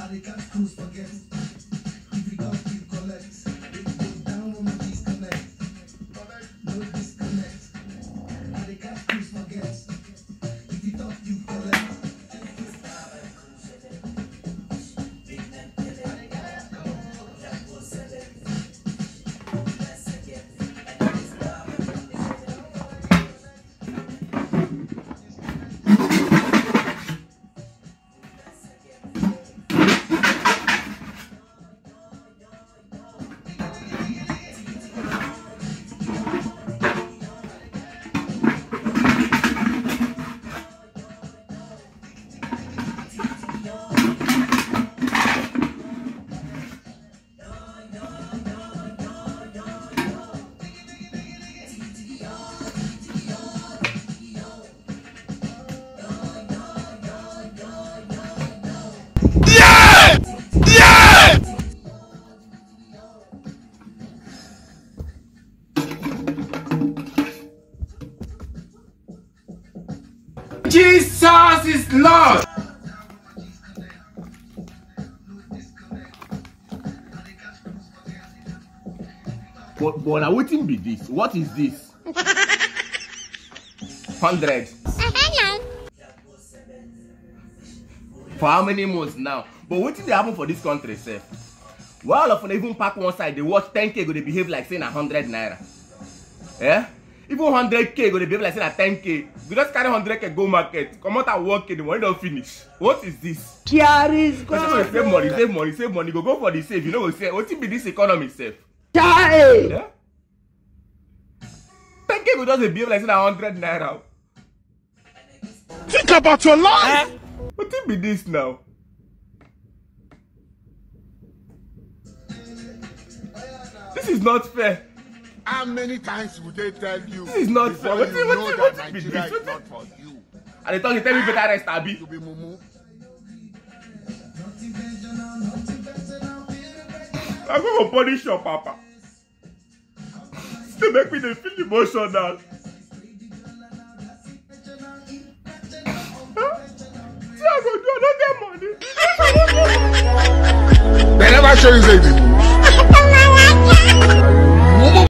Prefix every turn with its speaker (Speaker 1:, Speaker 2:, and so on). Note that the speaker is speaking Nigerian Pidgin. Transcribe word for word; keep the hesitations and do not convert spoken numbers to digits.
Speaker 1: they can't cruise forget. If you don't keep collect, it goes down when we disconnect. No disconnect. And they can't cruise forget. If you don't keep collect.
Speaker 2: Jesus is Lord! But, but now what be this? What is this? Hundred. For how many months now? But what did they happen for this country, sir? Well, all of them even pack one side, they watch ten K go they behave like saying a hundred naira. Yeah? Even one hundred K go they behave like saying a ten K. We just carry one hundred K go market. Come out and work in the money don't finish. What is this?
Speaker 3: Here is God.
Speaker 2: Save money, save money, save money. Go go for the save. You know what say? What be this economy safe? Yeah? ten K go just behave like saying a hundred naira.
Speaker 4: Think about your life.
Speaker 2: Eh? What be this now? This is not fair.
Speaker 4: How many times would they tell you?
Speaker 2: This is not fair. What
Speaker 4: you
Speaker 2: what
Speaker 4: know
Speaker 2: what
Speaker 4: that
Speaker 2: be
Speaker 4: Nigeria
Speaker 2: this?
Speaker 4: is not for you?
Speaker 2: And they talk, you tell me better rest, Abi.
Speaker 4: To be mumu.
Speaker 2: I'm going to punish your papa. Still make me feel emotional. Huh? See, I go do, I don't get money.
Speaker 4: They never show you anything.